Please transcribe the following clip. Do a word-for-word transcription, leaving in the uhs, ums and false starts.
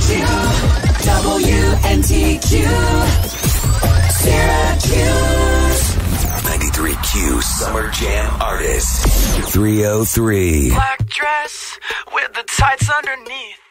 Q, W N T Q, Syracuse. ninety-three Q Summer Jam Artist. three oh three. Black dress with the tights underneath.